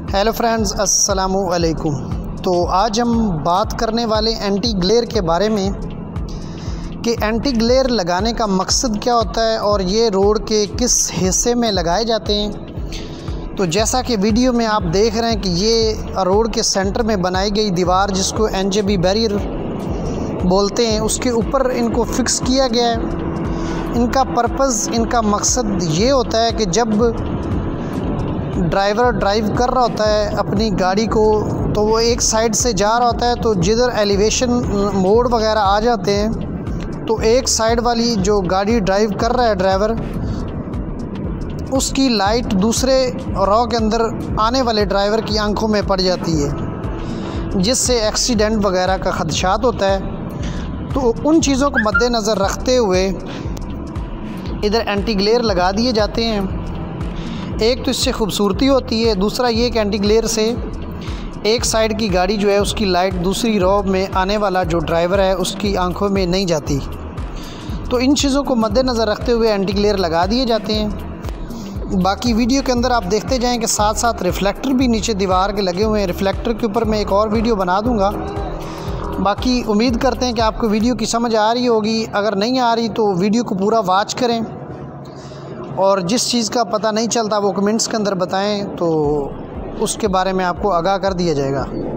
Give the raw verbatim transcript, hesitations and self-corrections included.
Hello friends, अस्सलामु अलैकुम। तो आज हम बात करने वाले एंटी ग्लेयर के बारे में कि एंटी ग्लेयर लगाने का मकसद क्या होता है और ये रोड के किस हिस्से में लगाए जाते हैं। तो जैसा कि वीडियो में आप देख रहे हैं कि ये रोड के सेंटर में बनाई गई दीवार, जिसको एन जे बी बैरियर बोलते हैं, उसके ऊपर इनको फिक्स किया गया है। इनका पर्पज़, इनका मकसद ये होता है कि जब ड्राइवर ड्राइव कर रहा होता है अपनी गाड़ी को, तो वो एक साइड से जा रहा होता है, तो जिधर एलिवेशन मोड़ वगैरह आ जाते हैं, तो एक साइड वाली जो गाड़ी ड्राइव कर रहा है ड्राइवर, उसकी लाइट दूसरे रॉ के अंदर आने वाले ड्राइवर की आंखों में पड़ जाती है, जिससे एक्सीडेंट वगैरह का खदशात होता है। तो उन चीज़ों को मद्देनज़र रखते हुए इधर एंटी ग्लेयर लगा दिए जाते हैं। एक तो इससे खूबसूरती होती है, दूसरा ये कि एंटी ग्लेयर से एक साइड की गाड़ी जो है उसकी लाइट दूसरी रॉ में आने वाला जो ड्राइवर है उसकी आंखों में नहीं जाती। तो इन चीज़ों को मद्देनज़र रखते हुए एंटी ग्लेयर लगा दिए जाते हैं। बाकी वीडियो के अंदर आप देखते जाएं कि साथ साथ रिफ़्लेक्टर भी नीचे दीवार के लगे हुए हैं। रिफ़्लेक्टर के ऊपर मैं एक और वीडियो बना दूँगा। बाकी उम्मीद करते हैं कि आपको वीडियो की समझ आ रही होगी। अगर नहीं आ रही तो वीडियो को पूरा वॉच करें, और जिस चीज़ का पता नहीं चलता वो कमेंट्स के अंदर बताएं, तो उसके बारे में आपको आगाह कर दिया जाएगा।